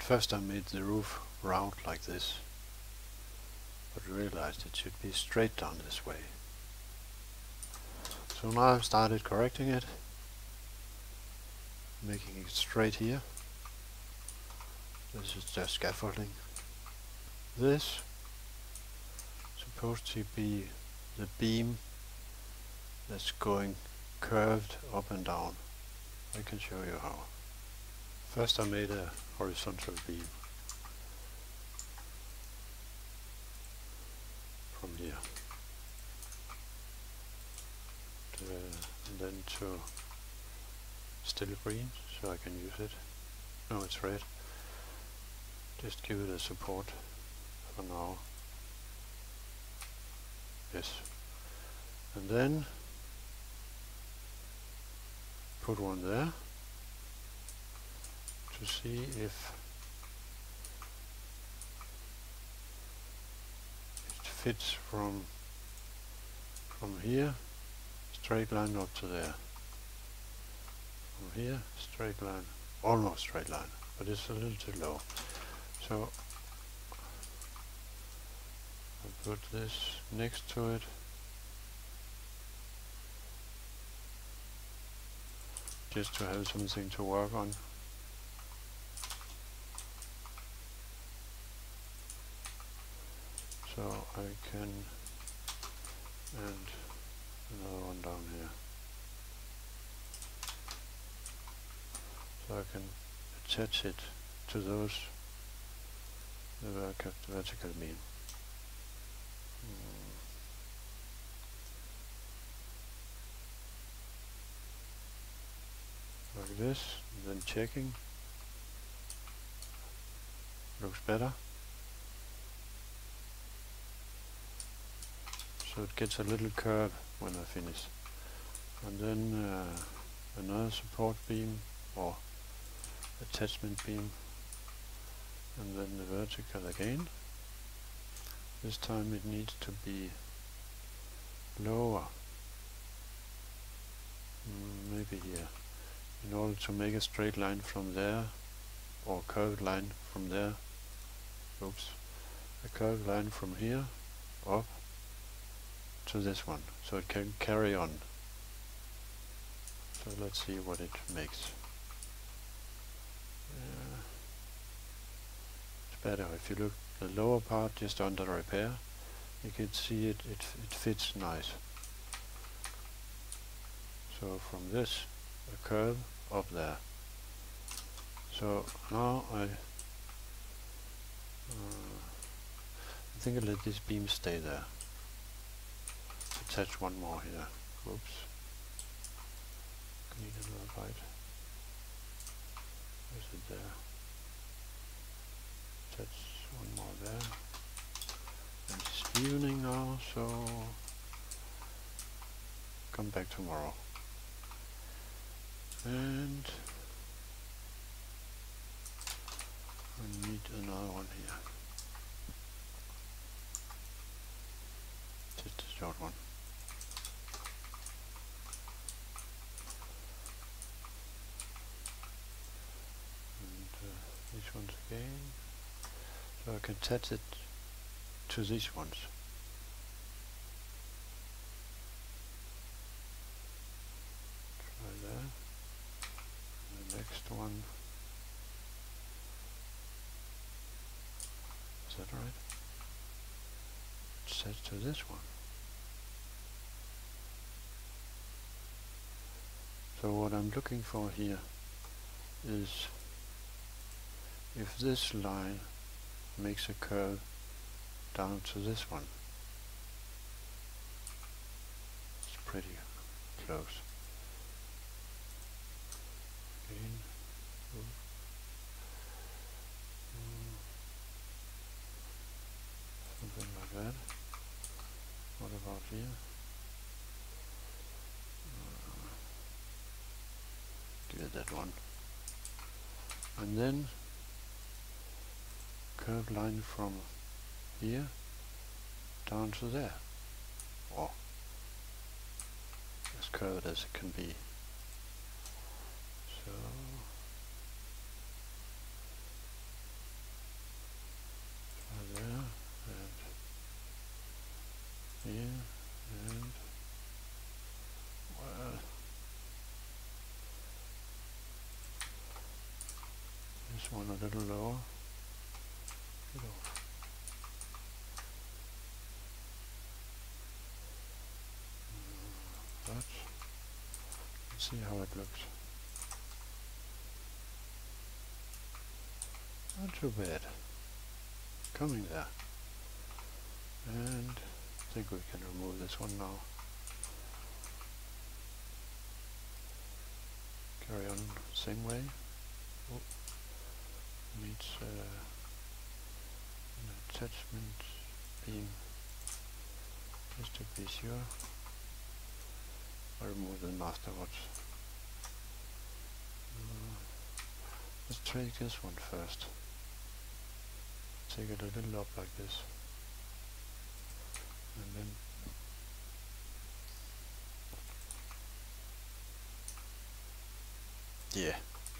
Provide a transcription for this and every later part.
first I made the roof round like this, but realized it should be straight down this way. So now I've started correcting it, making it straight here. This is just scaffolding. This is supposed to be the beam that's going curved up and down. I can show you how. First I made a horizontal beam from here and then to still green so I can use it. No, it's red. Just give it a support for now. Yes. And then put one there to see if it fits from here, straight line up to there. From here, straight line, almost straight line, but it's a little too low. So I put this next to it. Just to have something to work on. So I can, and another one down here. So I can attach it to those, the vertical beam. Like this, and then checking. Looks better. So it gets a little curve when I finish. And then another support beam or attachment beam, and then the vertical again. This time it needs to be lower, maybe here, in order to make a straight line from there, or curved line from there. Oops, a curved line from here up to this one, so it can carry on. So let's see what it makes. It's better if you look the lower part just under repair. You can see it fits nice. So from this, a curve up there. So now I think I'll let this beam stay there. Attach one more here. Oops. Need another bite. Is it there? Attach one more there. And it's evening now, so come back tomorrow. And I need another one here. Just a short one. These ones again, so I can attach it to these ones. Try there. And the next one. Is that right? It's attached to this one. So what I'm looking for here is if this line makes a curve down to this one. It's pretty close. Again. Something like that. What about here? Give it that one. And then curved line from here down to there, or as curved as it can be. So one a little lower. Get off. That. Let's see how it looks. Not too bad. Coming there. And I think we can remove this one now. Carry on same way. Oh. Needs an attachment beam just to be sure. I'll remove them afterwards. Let's take this one first. Take it a little up like this. And then yeah,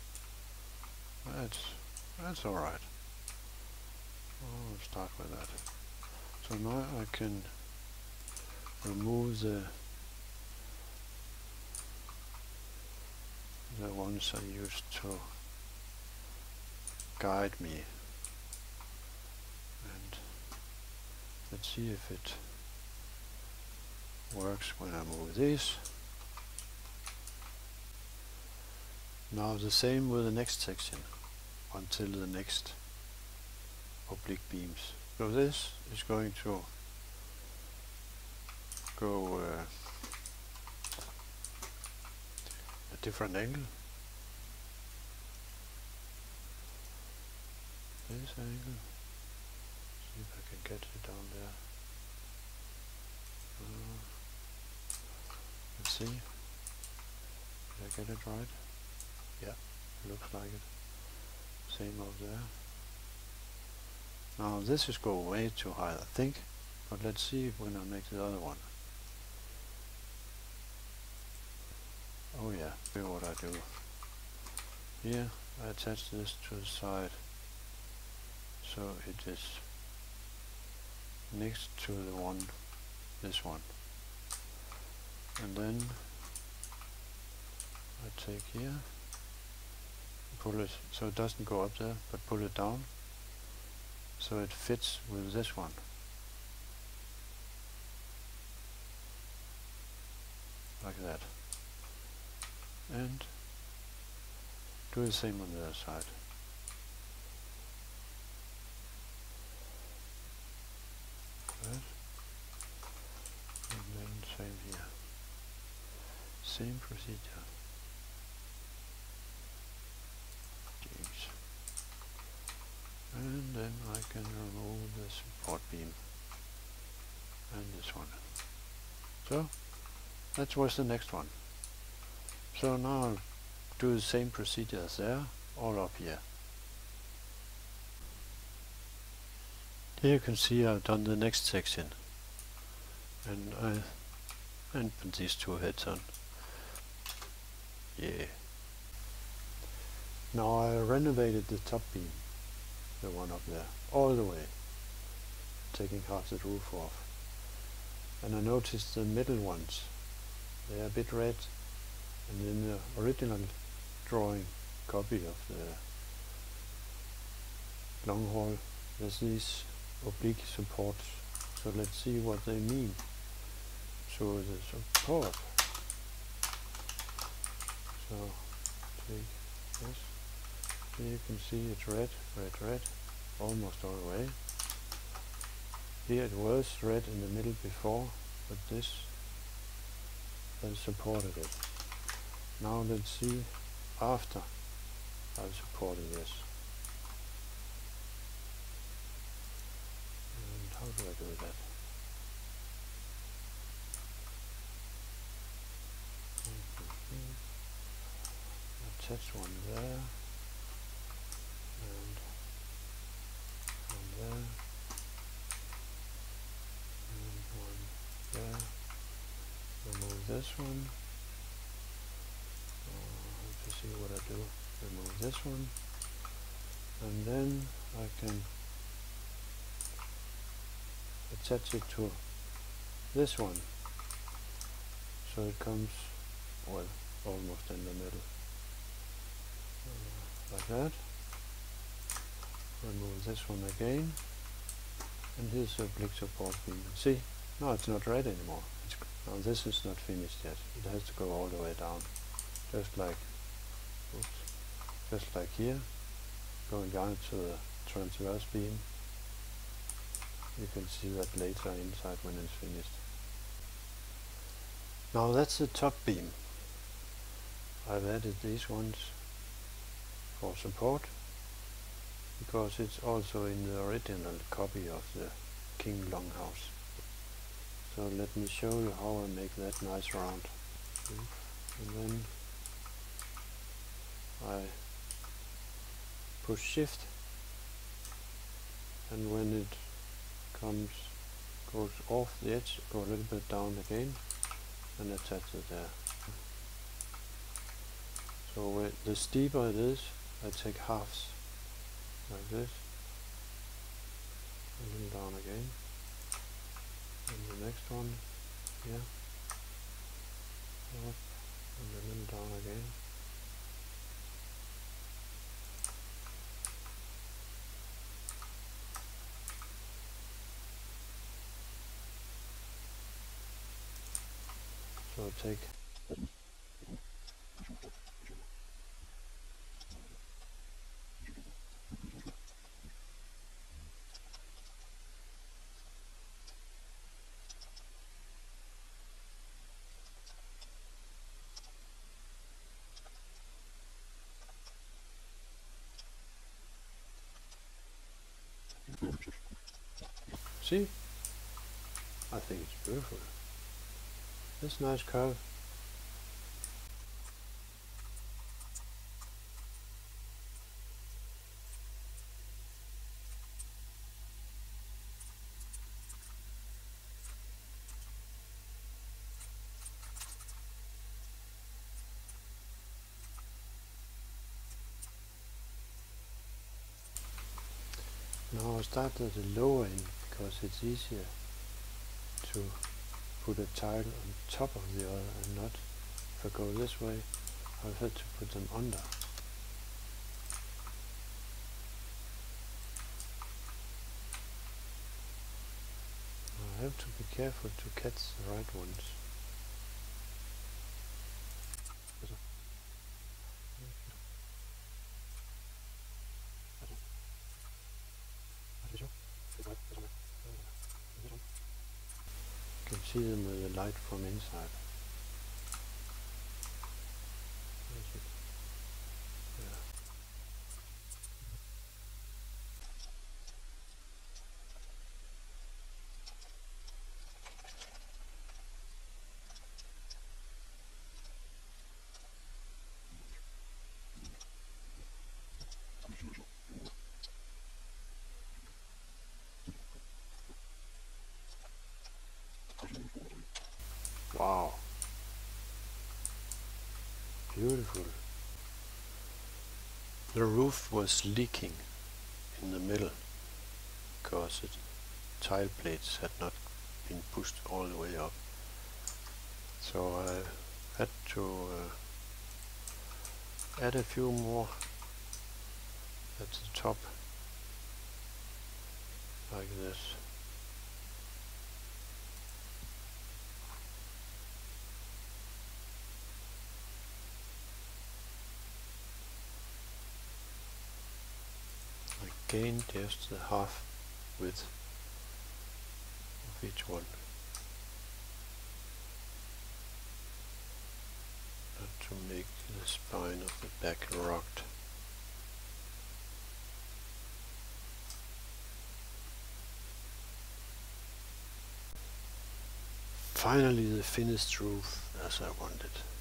that's all right. I'll start with that. So now I can remove the ones I used to guide me, and let's see if it works when I move these. Now the same with the next section until the next oblique beams. So this is going to go a different angle. This angle. See if I can get it down there. Let's see. Did I get it right? Yeah, looks like it. Same over there. Now this is going way too high, I think, but let's see when I make the other one. Oh yeah, see what I do. Here I attach this to the side, so it is next to the one, this one. And then I take here, pull it so it doesn't go up there, but pull it down so it fits with this one. Like that. And do the same on the other side. Good. And then same here. Same procedure. Jeez. And then I can remove the support beam and this one. So that was the next one. So now I'll do the same procedure as there, all up here. Here you can see I've done the next section, and I put these two heads on. Yeah. Now I renovated the top beam, the one up there, all the way, taking half the roof off. And I noticed the middle ones, they are a bit red, and in the original drawing copy of the long hall there's these oblique supports. So let's see what they mean. So the support. So take this. Here you can see it's red, red, red, almost all the way. Here it was red in the middle before, but this has supported it. Now let's see after I've supported this. And how do I do that? Attach one there, and one there, and one there. Remove this one. To see what I do, remove this one, and then I can attach it to this one, so it comes, well, almost in the middle, like that. And this one again. And here's the blick support beam. See, no, it's not red anymore. Now this is not finished yet. It has to go all the way down, just like, oops, just like here, going down to the transverse beam. You can see that later inside when it's finished. Now that's the top beam. I've added these ones for support, because it's also in the original copy of the King Longhouse. So let me show you how I make that nice round. And then I push shift, and when it goes off the edge, go a little bit down again and attach it there. So the steeper it is, I take halves like this, and then down again, and the next one here, up, and then down again. So take see? I think it's beautiful. This nice curve. Now I'll start at the lower end, because it's easier to put a tile on top of the other and not, if I go this way, I'll have to put them under. I have to be careful to catch the right ones. You can see them with the light from inside. Wow, beautiful. The roof was leaking in the middle because the tile plates had not been pushed all the way up. So I had to add a few more at the top, like this. Again, just the half width of each one, not to make the spine of the back rocked. Finally, the finished roof as I wanted.